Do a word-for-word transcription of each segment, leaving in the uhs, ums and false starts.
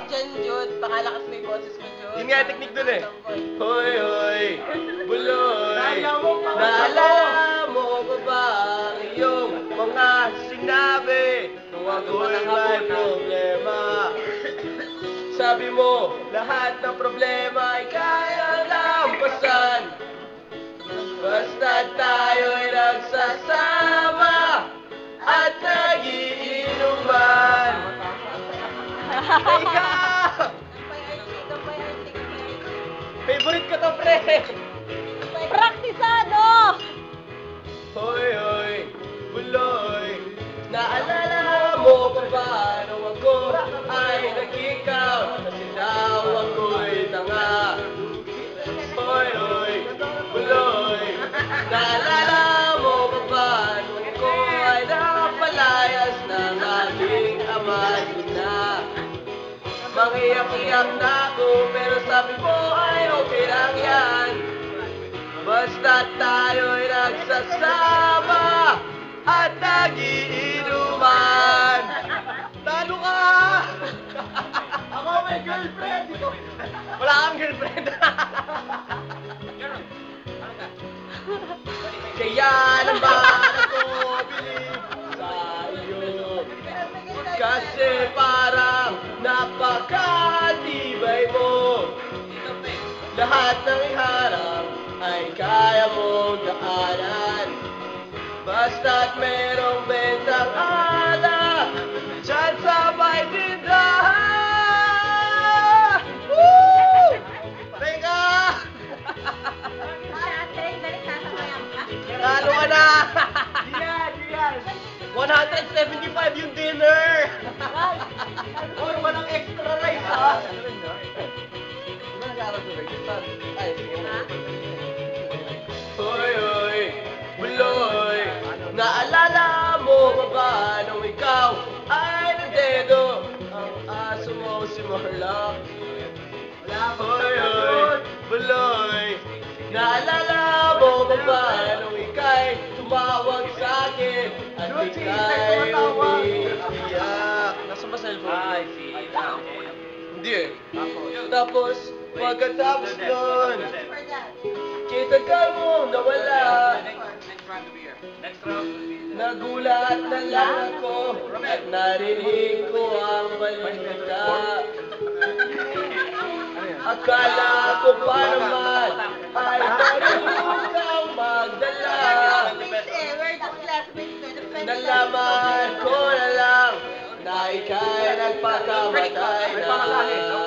dyan, Jude. Pakalakas mo yung boses mo, Jude. Yun nga yung technique dun eh. Hoy, hoy, buloy. Naalala mo ba ba ang iyong mga sinabi nung ako'y may problema? Sabi mo, lahat ng problema ay kaya lampasan. Basta tayo'y nagsasama at nagiinuman. Teka! Favorite ko to, pre! Praktisado! Hoy, hoy, buloy. Naalala mo pa ba nung ako ay nag-ikaw? Kasi daw ako'y tanga. Hoy, hoy, buloy. Naalala mo pa ba nung ako ay napalayas ng aking ama na? Mangiyak-iyak na ako pero sabi mo ay okay lang yan. Basta tayo'y nagsasama at nagiinuman. Talo ka! Ako may girlfriend! Wala kang girlfriend! Kaya naman ako bilib sa iyo. Kasi parang napakatibay mo. Lahat ng iharap ay kaya mong daanan. Basta't merong bentang alak dyan sa may tindahan. Woo! Teka! Nalo ka na! Diyan, diyan! one seventy-five yung dinner! Uy, walang extra rice ha! Ay, sige na. Hoy, hoy, buloy. Naalala mo ba ba nung ikaw ay nagdedo? Ang aso mo si Marlock. Hoy, hoy, buloy. Naalala mo ba ba nung ika'y tumawag sa akin at ika'y umiiyak? Nasaan ba cellphone? Ay, si... Hindi eh. Tapos, pagkatapos nun, kita ka mo nawala. Nagulat na lang ako at narinig ko ang balita. Akala ko pa naman ay marunong kang magdala. Nalaman ko na lang na ika'y nagpakamatay na.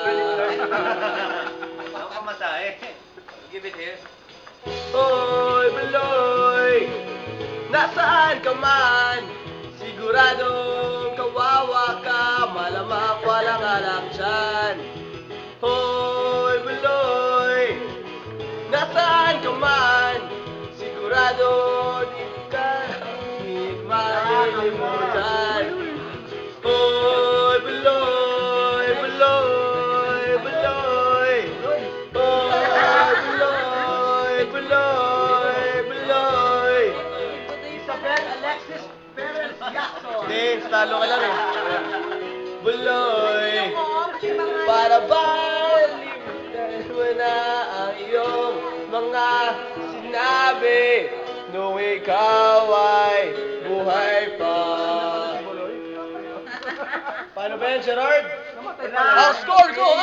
Give it here. Hoy, buloy! Nasaan ka man? Siguradong kawawa ka, malamang walang anak dyan. Hoy, buloy! Nasaan ka man? Sigurado di ka malilimutan. Hoy, buloy! Buloy! Buloy! Hoy, buloy! Buloy! Buloy! Isabel Alexis Perez Jackson. Hindi, talo ka lang eh. Buloy! Para ba limutan mo na ang iyong mga sinabi nung ikaw ay buhay pa? Paano ba yan, Gerard? Ang score ko